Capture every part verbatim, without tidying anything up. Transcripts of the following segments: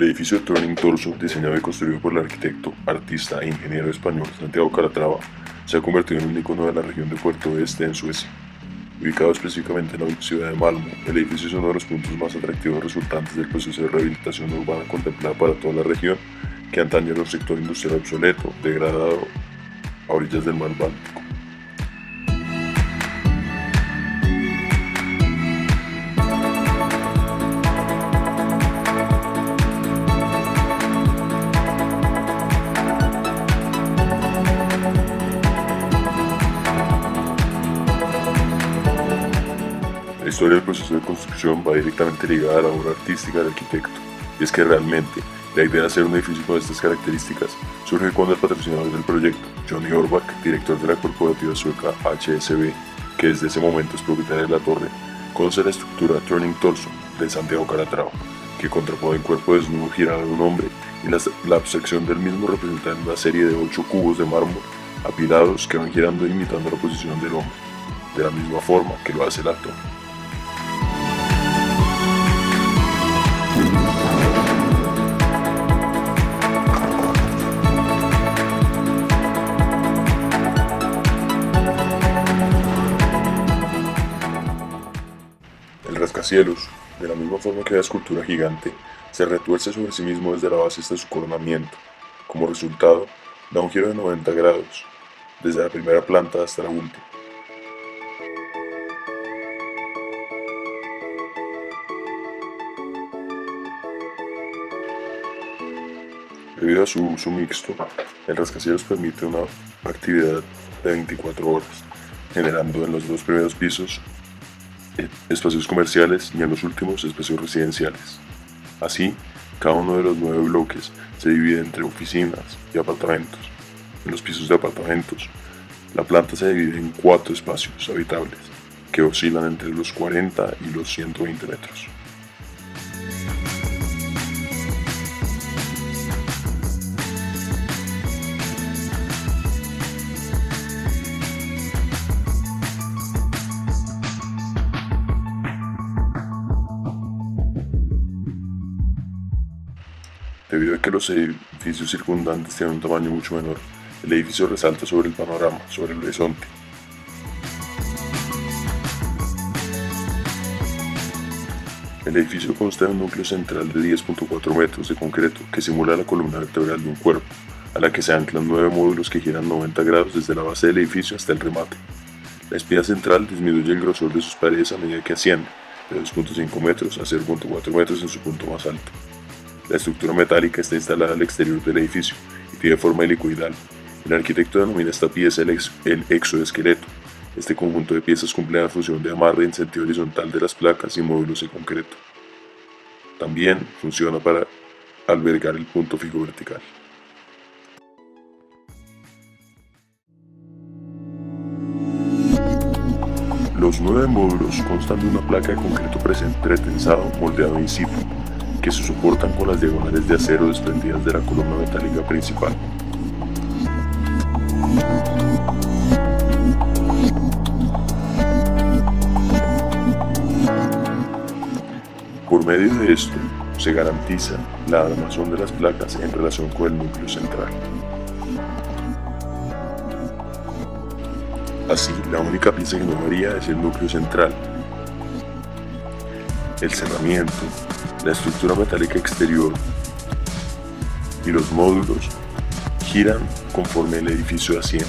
El edificio de Turning Torso, diseñado y construido por el arquitecto, artista e ingeniero español Santiago Calatrava, se ha convertido en un icono de la región de Puerto Este en Suecia. Ubicado específicamente en la ciudad de Malmö, el edificio es uno de los puntos más atractivos resultantes del proceso de rehabilitación urbana contemplada para toda la región, que antaño era un sector industrial obsoleto, degradado a orillas del mar Báltico. La historia del proceso de construcción va directamente ligada a la obra artística del arquitecto, y es que realmente la idea de hacer un edificio con estas características surge cuando el patrocinador del proyecto, Johnny Orbach, director de la corporativa sueca H S B, que desde ese momento es propietaria de la torre, conoce la estructura Turning Torso de Santiago Calatrava, que contrapone el cuerpo desnudo girado de un hombre y la, la abstracción del mismo representando una serie de ocho cubos de mármol apilados que van girando imitando la posición del hombre, de la misma forma que lo hace la torre. El rascacielos, de la misma forma que la escultura gigante, se retuerce sobre sí mismo desde la base hasta su coronamiento. Como resultado, da un giro de noventa grados, desde la primera planta hasta la última. Debido a su uso mixto, el rascacielos permite una actividad de veinticuatro horas, generando en los dos primeros pisos espacios comerciales y en los últimos espacios residenciales. Así, cada uno de los nueve bloques se divide entre oficinas y apartamentos. En los pisos de apartamentos, la planta se divide en cuatro espacios habitables, que oscilan entre los cuarenta y los ciento veinte metros. Debido a que los edificios circundantes tienen un tamaño mucho menor, el edificio resalta sobre el panorama, sobre el horizonte. El edificio consta de un núcleo central de diez punto cuatro metros de concreto que simula la columna vertebral de un cuerpo, a la que se anclan nueve módulos que giran noventa grados desde la base del edificio hasta el remate. La espía central disminuye el grosor de sus paredes a medida que asciende, de dos punto cinco metros a cero punto cuatro metros en su punto más alto. La estructura metálica está instalada al exterior del edificio y tiene forma helicoidal. El arquitecto denomina esta pieza el, ex, el exoesqueleto. Este conjunto de piezas cumple la función de amarre en sentido horizontal de las placas y módulos de concreto. También funciona para albergar el punto fijo vertical. Los nueve módulos constan de una placa de concreto pretensado moldeado in situ, que se soportan con las diagonales de acero desprendidas de la columna metálica principal. Por medio de esto, se garantiza la armazón de las placas en relación con el núcleo central. Así, la única pieza que no varía es el núcleo central. El cerramiento, la estructura metálica exterior y los módulos giran conforme el edificio asciende.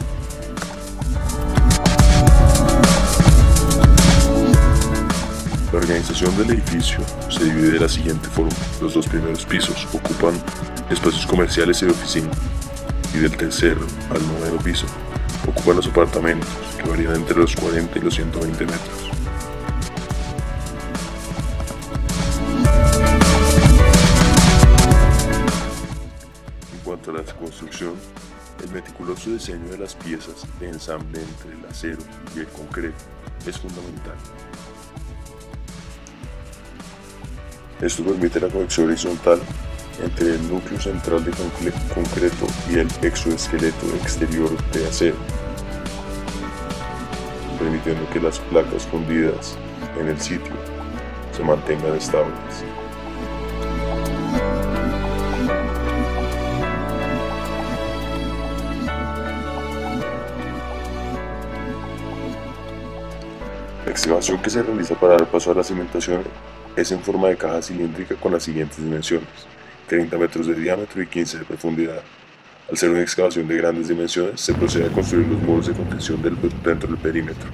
La organización del edificio se divide de la siguiente forma. Los dos primeros pisos ocupan espacios comerciales y de oficina, y del tercero al noveno piso ocupan los apartamentos, que varían entre los cuarenta y los ciento veinte metros. En cuanto a la construcción, el meticuloso diseño de las piezas de ensamble entre el acero y el concreto es fundamental. Esto permite la conexión horizontal entre el núcleo central de concreto y el exoesqueleto exterior de acero, permitiendo que las placas fundidas en el sitio se mantengan estables. La excavación que se realiza para dar paso a la cimentación es en forma de caja cilíndrica con las siguientes dimensiones: treinta metros de diámetro y quince de profundidad. Al ser una excavación de grandes dimensiones, se procede a construir los muros de contención del, dentro del perímetro.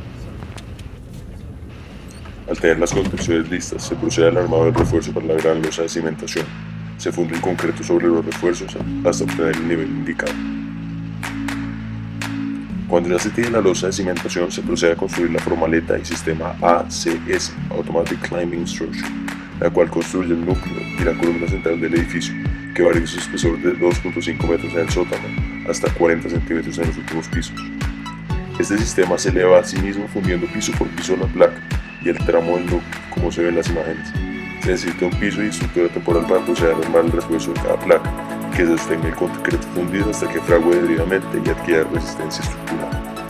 Al tener las construcciones listas, se procede al armado del refuerzo para la gran losa de cimentación. Se funde el concreto sobre los refuerzos hasta obtener el nivel indicado. Cuando ya se tiene la losa de cimentación, se procede a construir la formaleta y sistema A C S, Automatic Climbing Structure, la cual construye el núcleo y la columna central del edificio, que varía su espesor de dos punto cinco metros en el sótano hasta cuarenta centímetros en los últimos pisos. Este sistema se eleva a sí mismo fundiendo piso por piso la placa y el tramo del núcleo, como se ve en las imágenes. Se necesita un piso y estructura temporal para proceder a armar el refuerzo de cada placa, que sostenga el concreto fundido hasta que frague debidamente y adquiera resistencia estructural.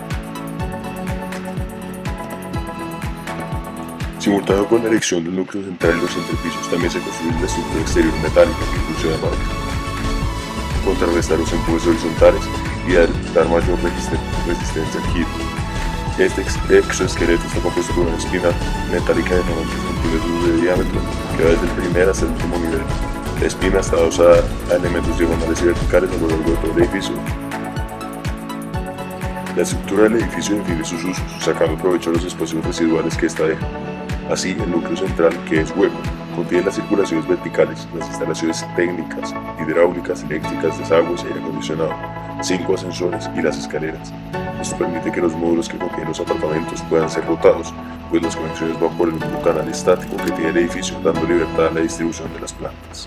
Simultáneo con la erección del núcleo central y los entrepisos, también se construye la estructura exterior metálica que funciona de marca, contrarrestar los empujes horizontales y dar, dar mayor resistencia al giro. Este exoesqueleto está compuesto por una espina metálica de noventa centímetros de diámetro que va desde el primer hasta el último nivel. La espina está adosada a elementos diagonales y verticales a lo largo de todo el edificio. La estructura del edificio define sus usos, sacando provecho de los espacios residuales que ésta deja. Así, el núcleo central, que es hueco, contiene las circulaciones verticales, las instalaciones técnicas, hidráulicas, eléctricas, desagües, aire acondicionado, cinco ascensores y las escaleras. Esto permite que los módulos que contienen los apartamentos puedan ser rotados, pues las conexiones van por el mismo canal estático que tiene el edificio, dando libertad a la distribución de las plantas.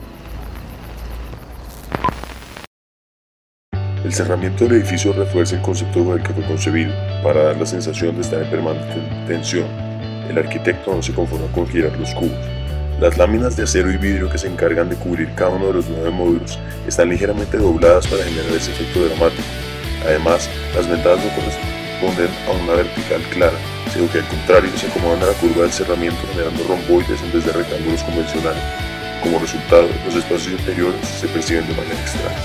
El cerramiento del edificio refuerza el concepto con el que fue concebido, para dar la sensación de estar en permanente tensión. El arquitecto no se conforma con girar los cubos. Las láminas de acero y vidrio que se encargan de cubrir cada uno de los nueve módulos están ligeramente dobladas para generar ese efecto dramático. Además, las ventanas no corresponden a una vertical clara, sino que al contrario se acomodan a la curva del cerramiento generando romboides en vez de rectángulos convencionales. Como resultado, los espacios interiores se perciben de manera extraña.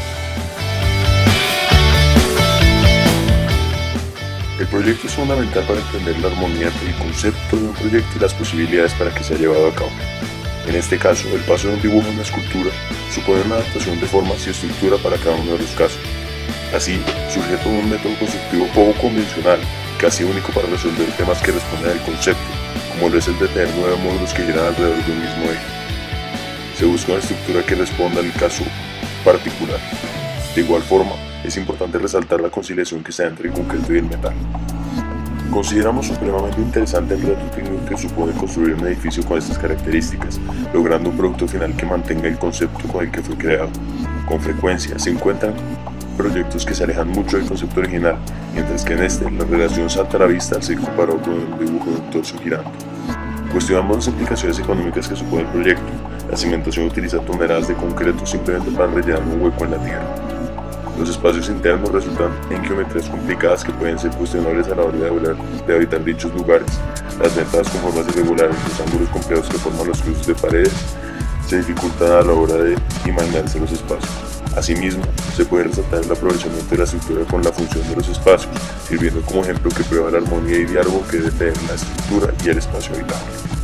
El proyecto es fundamental para entender la armonía entre el concepto de un proyecto y las posibilidades para que sea llevado a cabo. En este caso, el paso de un dibujo a una escultura supone una adaptación de formas y estructura para cada uno de los casos. Así, surge todo un método constructivo poco convencional, casi único para resolver temas que responden al concepto, como lo es el de tener nueve módulos que giran alrededor de un mismo eje. Se busca una estructura que responda al caso particular. De igual forma, es importante resaltar la conciliación que se da entre el concreto y el metal. Consideramos supremamente interesante el reto técnico que supone construir un edificio con estas características, logrando un producto final que mantenga el concepto con el que fue creado. Con frecuencia se encuentran proyectos que se alejan mucho del concepto original, mientras que en este la relación salta a la vista al ser comparado con el dibujo de un torso girando. Cuestionamos las implicaciones económicas que supone el proyecto. La cimentación utiliza toneladas de concreto simplemente para rellenar un hueco en la tierra. Los espacios internos resultan en geometrías complicadas que pueden ser cuestionables a la hora de, hablar, de habitar dichos lugares. Las ventanas con formas irregulares, los ángulos complejos que forman los cruces de paredes, se dificultan a la hora de imaginarse los espacios. Asimismo, se puede resaltar el aprovechamiento de la estructura con la función de los espacios, sirviendo como ejemplo que prueba la armonía y diálogo que debe tener la estructura y el espacio habitable.